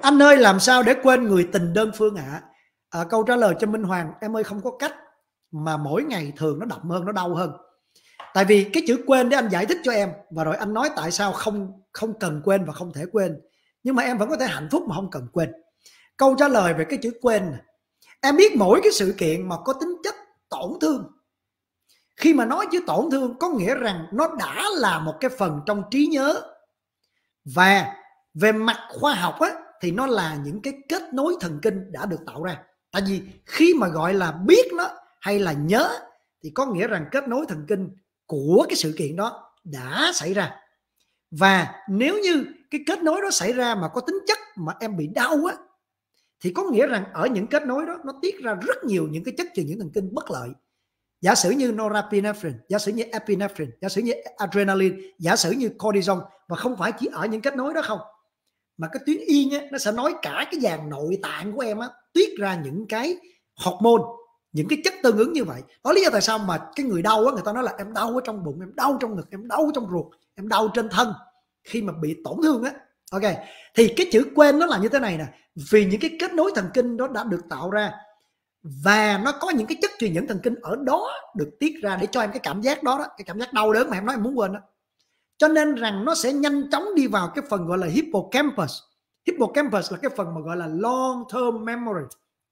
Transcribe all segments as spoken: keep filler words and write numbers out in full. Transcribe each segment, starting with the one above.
Anh ơi, làm sao để quên người tình đơn phương ạ? À? À, câu trả lời cho Minh Hoàng, em ơi không có cách, mà mỗi ngày thường nó đậm hơn, nó đau hơn. Tại vì cái chữ quên để anh giải thích cho em, và rồi anh nói tại sao không không cần quên và không thể quên, nhưng mà em vẫn có thể hạnh phúc mà không cần quên. Câu trả lời về cái chữ quên, em biết mỗi cái sự kiện mà có tính chất tổn thương, khi mà nói chữ tổn thương có nghĩa rằng nó đã là một cái phần trong trí nhớ, và về mặt khoa học á, thì nó là những cái kết nối thần kinh đã được tạo ra. Tại vì khi mà gọi là biết nó hay là nhớ thì có nghĩa rằng kết nối thần kinh của cái sự kiện đó đã xảy ra. Và nếu như cái kết nối đó xảy ra mà có tính chất mà em bị đau á, thì có nghĩa rằng ở những kết nối đó nó tiết ra rất nhiều những cái chất truyền nhiễm thần kinh bất lợi. Giả sử như norepinephrine, giả sử như epinephrine, giả sử như adrenaline, giả sử như cortisol. Và không phải chỉ ở những kết nối đó không, mà cái tuyến yên á, nó sẽ nói cả cái dàn nội tạng của em á, tiết ra những cái hormone, những cái chất tương ứng như vậy. Đó lý do tại sao mà cái người đau á, người ta nói là em đau ở trong bụng, em đau trong ngực, em đau trong ruột, em đau trên thân khi mà bị tổn thương á. Ok, thì cái chữ quên nó là như thế này nè, vì những cái kết nối thần kinh đó đã được tạo ra, và nó có những cái chất truyền dẫn thần kinh ở đó được tiết ra để cho em cái cảm giác đó, đó cái cảm giác đau đớn mà em nói em muốn quên đó. Cho nên rằng nó sẽ nhanh chóng đi vào cái phần gọi là hippocampus. Hippocampus là cái phần mà gọi là long term memory,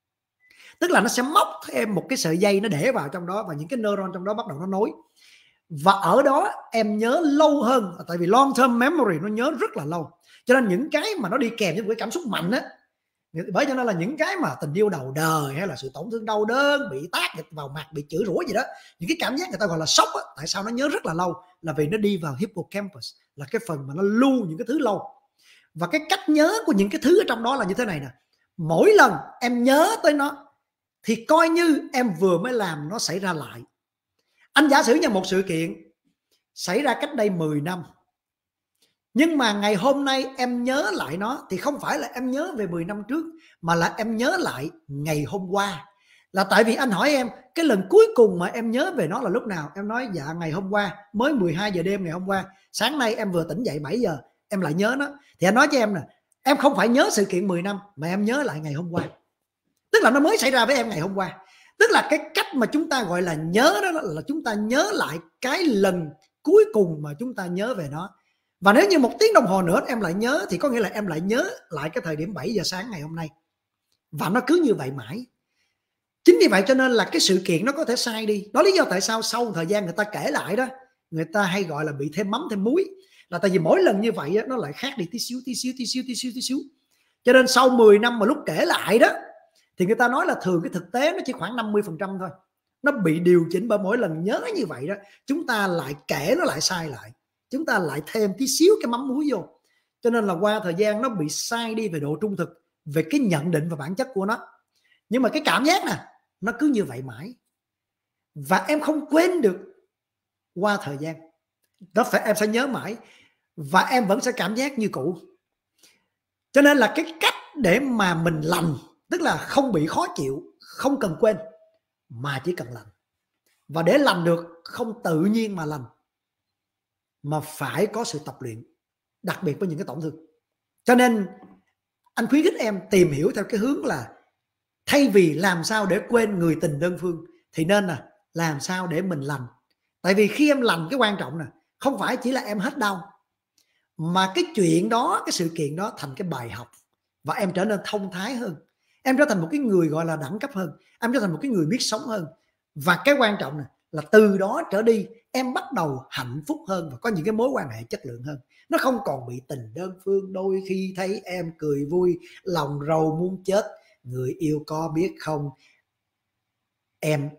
tức là nó sẽ móc thêm một cái sợi dây nó để vào trong đó, và những cái neuron trong đó bắt đầu nó nối, và ở đó em nhớ lâu hơn. Tại vì long term memory nó nhớ rất là lâu, cho nên những cái mà nó đi kèm với một cái cảm xúc mạnh á, bởi cho nên là những cái mà tình yêu đầu đời hay là sự tổn thương đau đớn, bị tát vào mặt, bị chửi rủa gì đó, những cái cảm giác người ta gọi là sốc á, tại sao nó nhớ rất là lâu, là vì nó đi vào hippocampus, là cái phần mà nó lưu những cái thứ lâu. Và cái cách nhớ của những cái thứ ở trong đó là như thế này nè, mỗi lần em nhớ tới nó thì coi như em vừa mới làm nó xảy ra lại. Anh giả sử như một sự kiện xảy ra cách đây mười năm, nhưng mà ngày hôm nay em nhớ lại nó thì không phải là em nhớ về mười năm trước, mà là em nhớ lại ngày hôm qua. Là tại vì anh hỏi em cái lần cuối cùng mà em nhớ về nó là lúc nào, em nói dạ ngày hôm qua, mới mười hai giờ đêm ngày hôm qua, sáng nay em vừa tỉnh dậy bảy giờ em lại nhớ nó. Thì anh nói cho em nè, em không phải nhớ sự kiện mười năm, mà em nhớ lại ngày hôm qua, tức là nó mới xảy ra với em ngày hôm qua. Tức là cái cách mà chúng ta gọi là nhớ đó là chúng ta nhớ lại cái lần cuối cùng mà chúng ta nhớ về nó. Và nếu như một tiếng đồng hồ nữa em lại nhớ, thì có nghĩa là em lại nhớ lại cái thời điểm bảy giờ sáng ngày hôm nay. Và nó cứ như vậy mãi. Chính vì vậy cho nên là cái sự kiện nó có thể sai đi. Đó lý do tại sao sau một thời gian người ta kể lại đó, người ta hay gọi là bị thêm mắm thêm muối. Là tại vì mỗi lần như vậy nó lại khác đi tí xíu, tí xíu, tí xíu, tí xíu, tí xíu. Cho nên sau mười năm mà lúc kể lại đó, thì người ta nói là thường cái thực tế nó chỉ khoảng năm mươi phần trăm thôi. Nó bị điều chỉnh bởi mỗi lần nhớ như vậy đó, chúng ta lại kể nó lại sai lại, chúng ta lại thêm tí xíu cái mắm muối vô. Cho nên là qua thời gian nó bị sai đi về độ trung thực, về cái nhận định và bản chất của nó. Nhưng mà cái cảm giác nè, nó cứ như vậy mãi, và em không quên được qua thời gian. Đó phải em sẽ nhớ mãi, và em vẫn sẽ cảm giác như cũ. Cho nên là cái cách để mà mình lành, tức là không bị khó chịu, không cần quên, mà chỉ cần lành. Và để lành được không tự nhiên mà lành, mà phải có sự tập luyện, đặc biệt với những cái tổn thương. Cho nên anh khuyến khích em tìm hiểu theo cái hướng là thay vì làm sao để quên người tình đơn phương, thì nên là làm sao để mình lành. Tại vì khi em lành, cái quan trọng nè, không phải chỉ là em hết đau, mà cái chuyện đó, cái sự kiện đó thành cái bài học, và em trở nên thông thái hơn, em trở thành một cái người gọi là đẳng cấp hơn, em trở thành một cái người biết sống hơn. Và cái quan trọng này là từ đó trở đi em bắt đầu hạnh phúc hơn và có những cái mối quan hệ chất lượng hơn. Nó không còn bị tình đơn phương, đôi khi thấy em cười vui, lòng rầu muốn chết, người yêu có biết không, em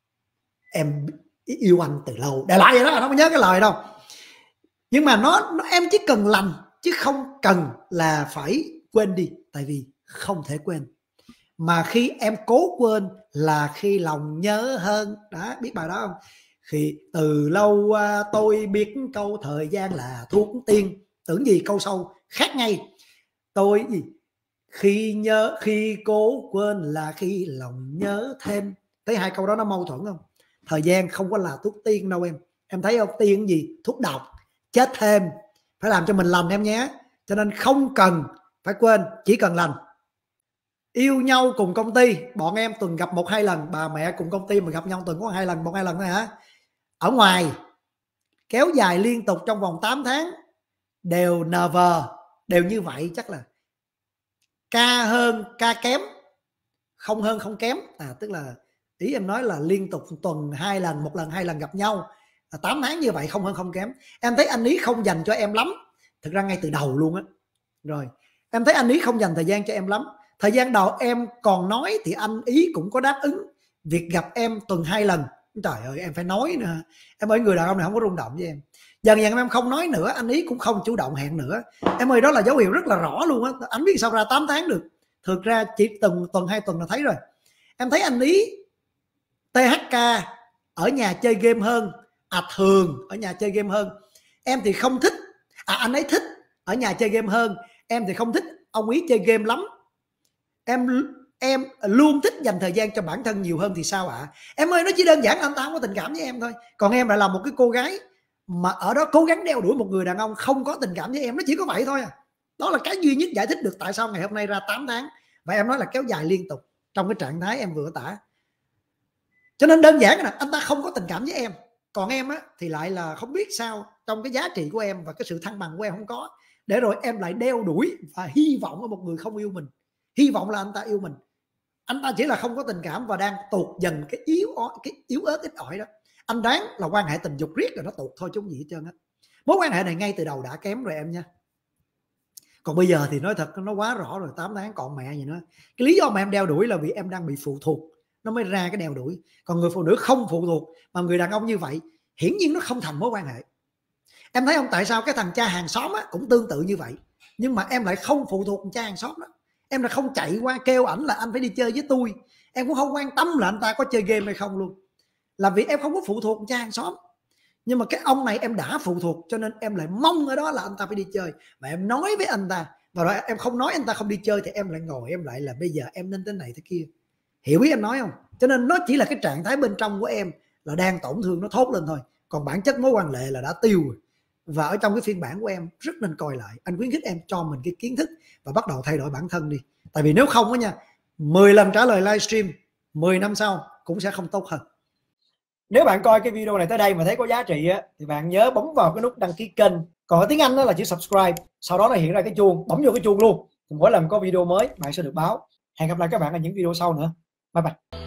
em yêu anh từ lâu, đại loại vậy đó, nó không nhớ cái lời đâu. Nhưng mà nó, nó em chỉ cần lành, chứ không cần là phải quên đi. Tại vì không thể quên, mà khi em cố quên là khi lòng nhớ hơn. Đó, biết bài đó không? Khi từ lâu qua tôi biết câu thời gian là thuốc tiên. Tưởng gì câu sau khác ngay. Tôi gì? Khi nhớ, khi cố quên là khi lòng nhớ thêm. Thấy hai câu đó nó mâu thuẫn không? Thời gian không có là thuốc tiên đâu em. Em thấy không? Tiên gì? Thuốc độc, chết thêm. Phải làm cho mình lành em nhé. Cho nên không cần phải quên, chỉ cần lành. Yêu nhau cùng công ty, bọn em tuần gặp một hai lần, bà mẹ cùng công ty mà gặp nhau tuần có hai lần, một hai lần thôi hả? Ở ngoài kéo dài liên tục trong vòng tám tháng đều nờ vờ, đều như vậy, chắc là ca hơn ca kém, không hơn không kém. À tức là ý em nói là liên tục tuần hai lần, một lần hai lần gặp nhau, à, tám tháng như vậy không hơn không kém. Em thấy anh ý không dành cho em lắm, thực ra ngay từ đầu luôn á. Rồi em thấy anh ý không dành thời gian cho em lắm. Thời gian đầu em còn nói thì anh ý cũng có đáp ứng việc gặp em tuần hai lần. Trời ơi em phải nói nữa. Em ơi, người đàn ông này không có rung động với em. Dần dần em không nói nữa, anh ý cũng không chủ động hẹn nữa. Em ơi, đó là dấu hiệu rất là rõ luôn á. Anh biết sao ra tám tháng được. Thực ra chỉ tuần tuần hai tuần là thấy rồi. Em thấy anh ý tê hát ca ở nhà chơi game hơn, à thường ở nhà chơi game hơn. Em thì không thích, à anh ấy thích ở nhà chơi game hơn, em thì không thích ông ý chơi game lắm. Em em luôn thích dành thời gian cho bản thân nhiều hơn thì sao ạ? À? Em ơi, nó chỉ đơn giản anh ta không có tình cảm với em thôi. Còn em lại là một cái cô gái mà ở đó cố gắng đeo đuổi một người đàn ông không có tình cảm với em, nó chỉ có vậy thôi à. Đó là cái duy nhất giải thích được tại sao ngày hôm nay ra tám tháng. Và em nói là kéo dài liên tục trong cái trạng thái em vừa tả. Cho nên đơn giản là anh ta không có tình cảm với em. Còn em á thì lại là không biết sao, trong cái giá trị của em và cái sự thăng bằng của em không có, để rồi em lại đeo đuổi và hy vọng ở một người không yêu mình. Hy vọng là anh ta yêu mình. Anh ta chỉ là không có tình cảm và đang tụt dần cái yếu cái yếu ớt ít ỏi đó. Anh đoán là quan hệ tình dục riết rồi nó tụt thôi chứ không gì hết trơn á. Mối quan hệ này ngay từ đầu đã kém rồi em nha. Còn bây giờ thì nói thật nó quá rõ rồi, tám tháng còn mẹ gì nữa. Cái lý do mà em đeo đuổi là vì em đang bị phụ thuộc, nó mới ra cái đeo đuổi. Còn người phụ nữ không phụ thuộc mà người đàn ông như vậy, hiển nhiên nó không thành mối quan hệ. Em thấy không, tại sao cái thằng cha hàng xóm á, cũng tương tự như vậy, nhưng mà em lại không phụ thuộc cha hàng xóm đó. Em là không chạy qua kêu ảnh là anh phải đi chơi với tôi. Em cũng không quan tâm là anh ta có chơi game hay không luôn. Là vì em không có phụ thuộc cha hàng xóm. Nhưng mà cái ông này em đã phụ thuộc, cho nên em lại mong ở đó là anh ta phải đi chơi. Và em nói với anh ta, và rồi em không nói anh ta không đi chơi thì em lại ngồi em lại là bây giờ em nên thế này thế kia. Hiểu ý em nói không? Cho nên nó chỉ là cái trạng thái bên trong của em là đang tổn thương, nó thốt lên thôi. Còn bản chất mối quan hệ là đã tiêu rồi. Và ở trong cái phiên bản của em rất nên coi lại. Anh khuyến khích em cho mình cái kiến thức và bắt đầu thay đổi bản thân đi. Tại vì nếu không á nha, mười lần trả lời livestream mười năm sau cũng sẽ không tốt hơn. Nếu bạn coi cái video này tới đây mà thấy có giá trị á, thì bạn nhớ bấm vào cái nút đăng ký kênh. Còn ở tiếng Anh đó là chữ subscribe. Sau đó là hiện ra cái chuông, bấm vô cái chuông luôn. Thì mỗi lần có video mới bạn sẽ được báo. Hẹn gặp lại các bạn ở những video sau nữa. Bye bye.